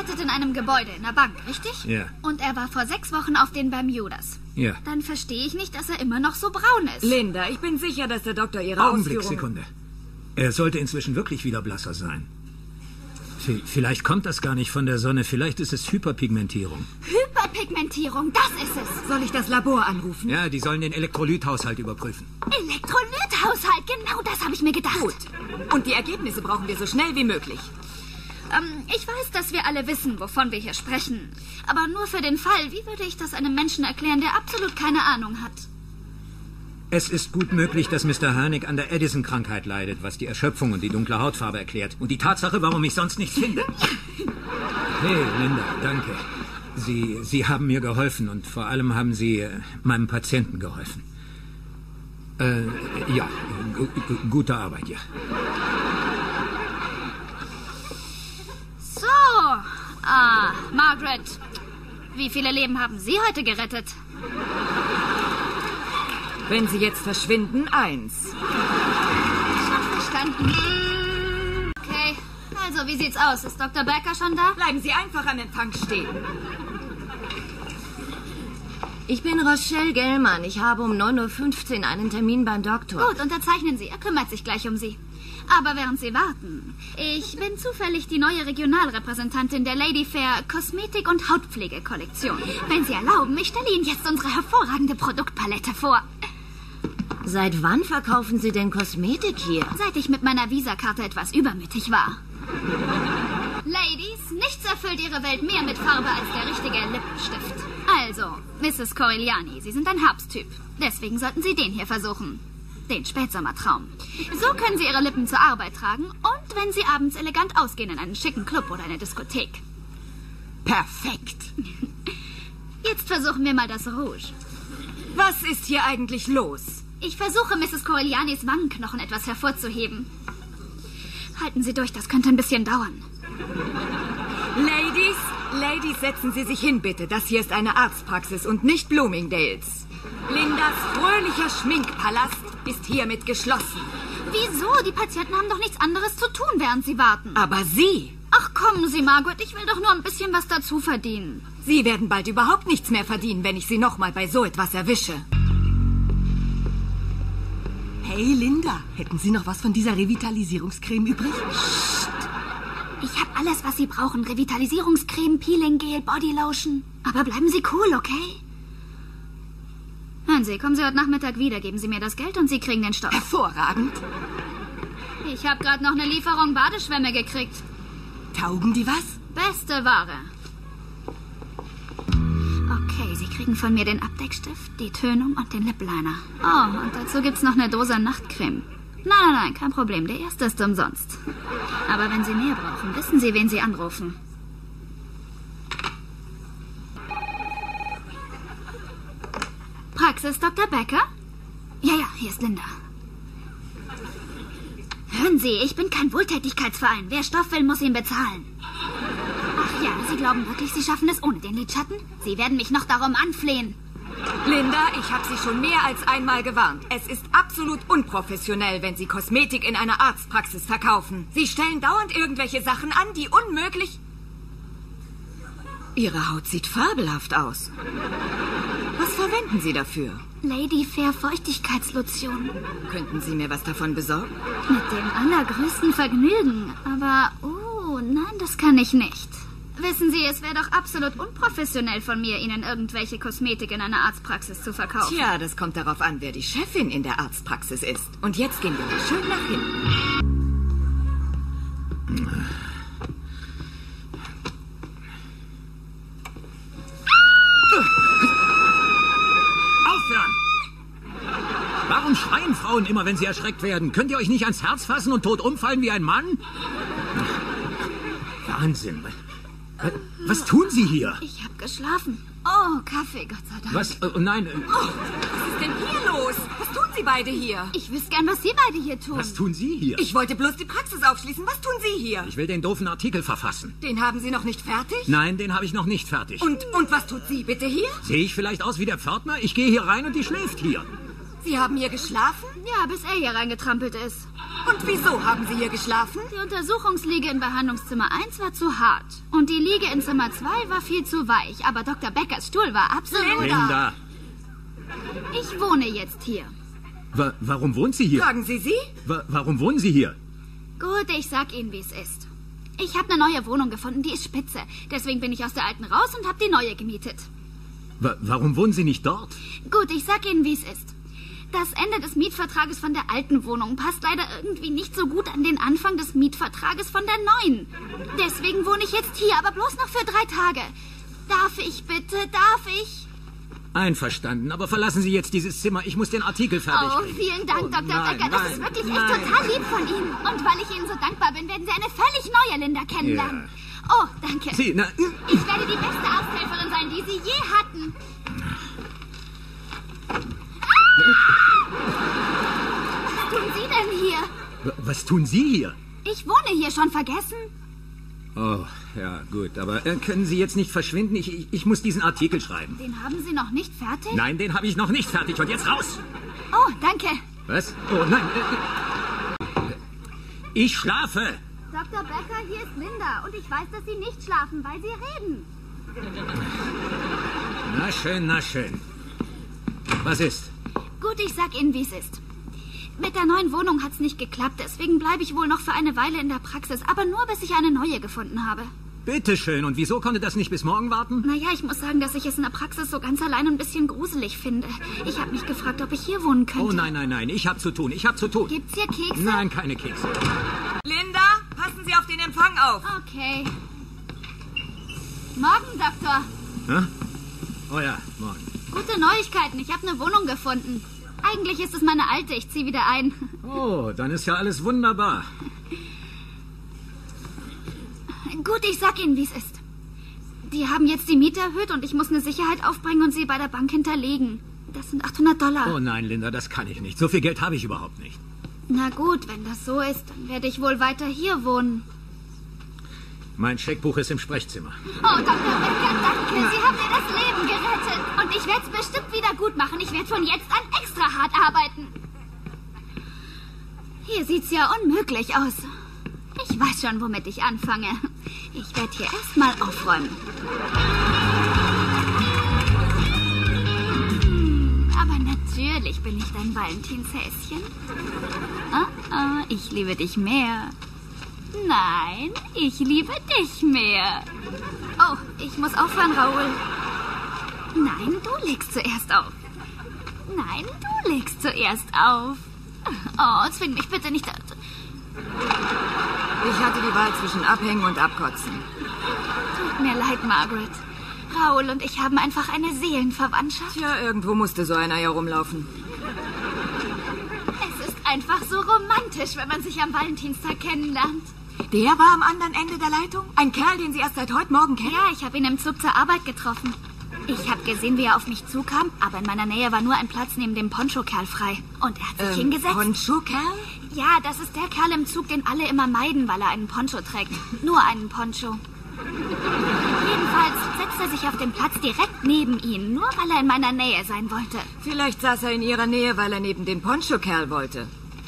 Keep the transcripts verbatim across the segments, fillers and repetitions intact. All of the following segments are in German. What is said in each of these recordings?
arbeitet in einem Gebäude, in der Bank, richtig? Ja. Und er war vor sechs Wochen auf den Bermudas. Ja. Dann verstehe ich nicht, dass er immer noch so braun ist. Linda, ich bin sicher, dass der Doktor Ihre Augenblick, Ausführungen... Sekunde. Er sollte inzwischen wirklich wieder blasser sein. V- Vielleicht kommt das gar nicht von der Sonne. Vielleicht ist es Hyperpigmentierung. Hyperpigmentierung, das ist es. Soll ich das Labor anrufen? Ja, die sollen den Elektrolythaushalt überprüfen. Elektrolythaushalt, genau das habe ich mir gedacht. Gut. Und die Ergebnisse brauchen wir so schnell wie möglich. Ähm, ich weiß, dass wir alle wissen, wovon wir hier sprechen. Aber nur für den Fall, wie würde ich das einem Menschen erklären, der absolut keine Ahnung hat? Es ist gut möglich, dass Mister Harnick an der Addison-Krankheit leidet, was die Erschöpfung und die dunkle Hautfarbe erklärt. Und die Tatsache, warum ich sonst nichts finde. Hey, Linda, danke. Sie, Sie haben mir geholfen und vor allem haben Sie äh, meinem Patienten geholfen. Äh, ja, gu- gu- gute Arbeit, ja. So, ah, Margaret, wie viele Leben haben Sie heute gerettet? Wenn Sie jetzt verschwinden, eins. Schon verstanden. Okay, also wie sieht's aus? Ist Doktor Becker schon da? Bleiben Sie einfach am Empfang stehen. Ich bin Rochelle Gellmann. Ich habe um neun Uhr fünfzehn einen Termin beim Doktor. Gut, unterzeichnen Sie. Er kümmert sich gleich um Sie. Aber während Sie warten, ich bin zufällig die neue Regionalrepräsentantin der Lady Fair Kosmetik- und Hautpflegekollektion. Wenn Sie erlauben, ich stelle Ihnen jetzt unsere hervorragende Produktpalette vor. Seit wann verkaufen Sie denn Kosmetik hier? Seit ich mit meiner Visakarte etwas übermütig war. Ladies, nichts erfüllt Ihre Welt mehr mit Farbe als der richtige Lippenstift. Also, Misses Corigliani, Sie sind ein Herbsttyp. Deswegen sollten Sie den hier versuchen. Den Spätsommertraum. So können Sie Ihre Lippen zur Arbeit tragen und wenn Sie abends elegant ausgehen in einen schicken Club oder eine Diskothek. Perfekt. Jetzt versuchen wir mal das Rouge. Was ist hier eigentlich los? Ich versuche, Misses Coriglianis Wangenknochen etwas hervorzuheben. Halten Sie durch, das könnte ein bisschen dauern. Ladies, Ladies, setzen Sie sich hin, bitte. Das hier ist eine Arztpraxis und nicht Bloomingdales. Lindas fröhlicher Schminkpalast ist hiermit geschlossen. Wieso? Die Patienten haben doch nichts anderes zu tun, während sie warten. Aber Sie, Ach, kommen Sie, Margaret. Ich will doch nur ein bisschen was dazu verdienen. Sie werden bald überhaupt nichts mehr verdienen, wenn ich Sie nochmal bei so etwas erwische. Hey, Linda, hätten Sie noch was von dieser Revitalisierungscreme übrig? Ich habe alles, was Sie brauchen. Revitalisierungscreme, Peeling-Gel, Bodylotion. Aber bleiben Sie cool, okay? Hören Sie, kommen Sie heute Nachmittag wieder. Geben Sie mir das Geld und Sie kriegen den Stoff. Hervorragend. Ich habe gerade noch eine Lieferung Badeschwämme gekriegt. Taugen die was? Beste Ware. Okay, Sie kriegen von mir den Abdeckstift, die Tönung und den Lip Liner. Oh, und dazu gibt's noch eine Dose Nachtcreme. Nein, nein, nein, kein Problem. Der erste ist umsonst. Aber wenn Sie mehr brauchen, wissen Sie, wen Sie anrufen. Praxis Doktor Becker? Ja, ja, hier ist Linda. Hören Sie, ich bin kein Wohltätigkeitsverein. Wer Stoff will, muss ihn bezahlen. Ach ja, Sie glauben wirklich, Sie schaffen es ohne den Lidschatten? Sie werden mich noch darum anflehen. Linda, ich habe Sie schon mehr als einmal gewarnt. Es ist absolut unprofessionell, wenn Sie Kosmetik in einer Arztpraxis verkaufen. Sie stellen dauernd irgendwelche Sachen an, die unmöglich... Ihre Haut sieht fabelhaft aus. Was verwenden Sie dafür? Lady Fair Feuchtigkeitslotion. Könnten Sie mir was davon besorgen? Mit dem allergrößten Vergnügen. Aber, oh, nein, das kann ich nicht. Wissen Sie, es wäre doch absolut unprofessionell von mir, Ihnen irgendwelche Kosmetik in einer Arztpraxis zu verkaufen. Tja, das kommt darauf an, wer die Chefin in der Arztpraxis ist. Und jetzt gehen wir mal schön nach hinten. Aufhören! Warum schreien Frauen immer, wenn sie erschreckt werden? Könnt ihr euch nicht ans Herz fassen und tot umfallen wie ein Mann? Wahnsinn. Was tun Sie hier? Ich habe geschlafen. Oh, Kaffee, Gott sei Dank. Was? Oh, nein. Was ist denn hier los? Was tun Sie beide hier? Ich wüsste gern, was Sie beide hier tun. Was tun Sie hier? Ich wollte bloß die Praxis aufschließen. Was tun Sie hier? Ich will den doofen Artikel verfassen. Den haben Sie noch nicht fertig? Nein, den habe ich noch nicht fertig. Und, und was tut sie bitte hier? Sehe ich vielleicht aus wie der Pförtner? Ich gehe hier rein und die schläft hier. Sie haben hier geschlafen? Ja, bis er hier reingetrampelt ist. Und wieso haben Sie hier geschlafen? Die Untersuchungsliege in Behandlungszimmer eins war zu hart. Und die Liege in Zimmer zwei war viel zu weich. Aber Doktor Beckers Stuhl war absolut... Linda! Ich wohne jetzt hier. Wa warum wohnt sie hier? Fragen Sie sie? Wa warum wohnen Sie hier? Gut, ich sag Ihnen, wie es ist. Ich habe eine neue Wohnung gefunden, die ist spitze. Deswegen bin ich aus der alten raus und habe die neue gemietet. Wa warum wohnen Sie nicht dort? Gut, ich sag Ihnen, wie es ist. Das Ende des Mietvertrages von der alten Wohnung passt leider irgendwie nicht so gut an den Anfang des Mietvertrages von der neuen. Deswegen wohne ich jetzt hier, aber bloß noch für drei Tage. Darf ich bitte, darf ich? Einverstanden, aber verlassen Sie jetzt dieses Zimmer. Ich muss den Artikel fertig Oh, kriegen. vielen Dank, Oh, Doktor nein, Becker. Das nein, ist wirklich nein. echt total lieb von Ihnen. Und weil ich Ihnen so dankbar bin, werden Sie eine völlig neue Linda kennenlernen. Oh, danke. Sie, na, Ich werde die beste Arzthelferin sein, die Sie je hatten. Was tun Sie denn hier? wa- was tun Sie hier? Ich wohne hier, schon vergessen? Oh, ja, gut, aber äh, können Sie jetzt nicht verschwinden? Ich, ich, ich muss diesen Artikel schreiben. Den haben Sie noch nicht fertig? Nein, den habe ich noch nicht fertig. Und jetzt raus! Oh, danke. Was? Oh, nein. Äh, äh, ich schlafe. Doktor Becker, hier ist Linda. Und ich weiß, dass Sie nicht schlafen, weil Sie reden. Na schön, na schön. Was ist? Gut, ich sag Ihnen, wie es ist. Mit der neuen Wohnung hat's nicht geklappt, deswegen bleibe ich wohl noch für eine Weile in der Praxis, aber nur bis ich eine neue gefunden habe. Bitte schön. Und wieso konnte das nicht bis morgen warten? Naja, ich muss sagen, dass ich es in der Praxis so ganz allein ein bisschen gruselig finde. Ich habe mich gefragt, ob ich hier wohnen könnte. Oh nein, nein, nein. Ich habe zu tun. Ich habe zu tun. Gibt's hier Kekse? Nein, keine Kekse. Linda, passen Sie auf den Empfang auf. Okay. Morgen, Doktor. Hä? Oh ja, morgen. Gute Neuigkeiten, ich habe eine Wohnung gefunden. Eigentlich ist es meine alte, ich ziehe wieder ein. Oh, dann ist ja alles wunderbar. Gut, ich sag Ihnen, wie es ist. Die haben jetzt die Miete erhöht und ich muss eine Sicherheit aufbringen und sie bei der Bank hinterlegen. Das sind achthundert Dollar. Oh nein, Linda, das kann ich nicht. So viel Geld habe ich überhaupt nicht. Na gut, wenn das so ist, dann werde ich wohl weiter hier wohnen. Mein Scheckbuch ist im Sprechzimmer. Oh, Doktor Becker, danke. Sie haben mir das Leben gerettet. Und ich werde es bestimmt wieder gut machen. Ich werde von jetzt an extra hart arbeiten. Hier sieht's ja unmöglich aus. Ich weiß schon, womit ich anfange. Ich werde hier erstmal aufräumen. Hm, aber natürlich bin ich dein Valentinshäschen. Oh, oh, ich liebe dich mehr. Nein, ich liebe dich mehr. Oh, ich muss aufhören, Raoul. Nein, du legst zuerst auf. Nein, du legst zuerst auf. Oh, zwing mich bitte nicht. Ich hatte die Wahl zwischen Abhängen und Abkotzen. Tut mir leid, Margaret. Raoul und ich haben einfach eine Seelenverwandtschaft. Tja, irgendwo musste so einer ja rumlaufen. Es ist einfach so romantisch, wenn man sich am Valentinstag kennenlernt. Der war am anderen Ende der Leitung? Ein Kerl, den Sie erst seit heute Morgen kennen? Ja, ich habe ihn im Zug zur Arbeit getroffen. Ich habe gesehen, wie er auf mich zukam, aber in meiner Nähe war nur ein Platz neben dem Poncho-Kerl frei. Und er hat sich Ähm, hingesetzt. Poncho-Kerl? Ja, das ist der Kerl im Zug, den alle immer meiden, weil er einen Poncho trägt. Nur einen Poncho. Jedenfalls setzt er sich auf den Platz direkt neben ihn, nur weil er in meiner Nähe sein wollte. Vielleicht saß er in Ihrer Nähe, weil er neben dem Poncho-Kerl wollte.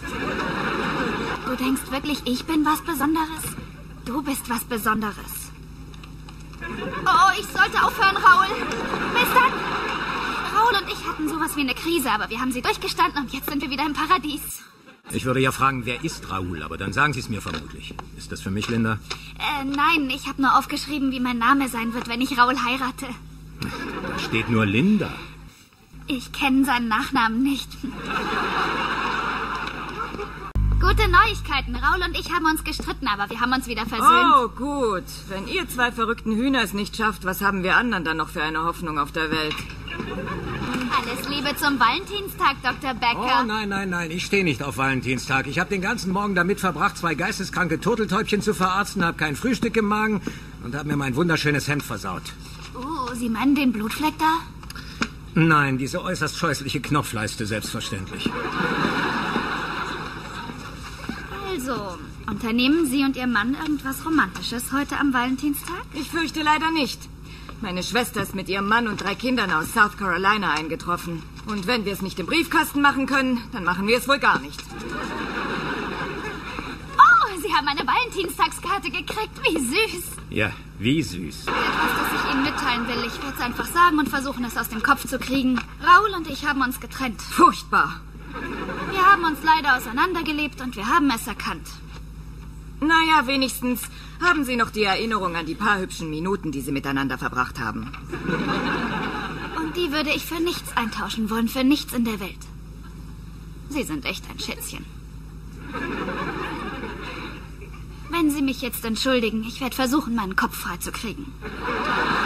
Du denkst wirklich, ich bin was Besonderes? Du bist was Besonderes. Oh, ich sollte aufhören, Raoul. Bis dann. Raoul und ich hatten sowas wie eine Krise, aber wir haben sie durchgestanden und jetzt sind wir wieder im Paradies. Ich würde ja fragen, wer ist Raoul, aber dann sagen Sie es mir vermutlich. Ist das für mich, Linda? Äh, nein, ich habe nur aufgeschrieben, wie mein Name sein wird, wenn ich Raoul heirate. Da steht nur Linda. Ich kenne seinen Nachnamen nicht. Gute Neuigkeiten. Raoul und ich haben uns gestritten, aber wir haben uns wieder versöhnt. Oh, gut. Wenn ihr zwei verrückten Hühner es nicht schafft, was haben wir anderen dann noch für eine Hoffnung auf der Welt? Alles Liebe zum Valentinstag, Doktor Becker. Oh nein, nein, nein, ich stehe nicht auf Valentinstag. Ich habe den ganzen Morgen damit verbracht, zwei geisteskranke Turteltäubchen zu verarzten, habe kein Frühstück im Magen und habe mir mein wunderschönes Hemd versaut. Oh, Sie meinen den Blutfleck da? Nein, diese äußerst scheußliche Knopfleiste, selbstverständlich. Also, unternehmen Sie und Ihr Mann irgendwas Romantisches heute am Valentinstag? Ich fürchte leider nicht. Meine Schwester ist mit ihrem Mann und drei Kindern aus South Carolina eingetroffen. Und wenn wir es nicht im Briefkasten machen können, dann machen wir es wohl gar nicht. Sie haben eine Valentinstagskarte gekriegt. Wie süß. Ja, wie süß. Etwas, das ich Ihnen mitteilen will. Ich werde es einfach sagen und versuchen, es aus dem Kopf zu kriegen. Raoul und ich haben uns getrennt. Furchtbar. Wir haben uns leider auseinandergelebt und wir haben es erkannt. Naja, wenigstens haben Sie noch die Erinnerung an die paar hübschen Minuten, die Sie miteinander verbracht haben. Und die würde ich für nichts eintauschen wollen, für nichts in der Welt. Sie sind echt ein Schätzchen. Wenn Sie mich jetzt entschuldigen, ich werde versuchen, meinen Kopf frei zu kriegen.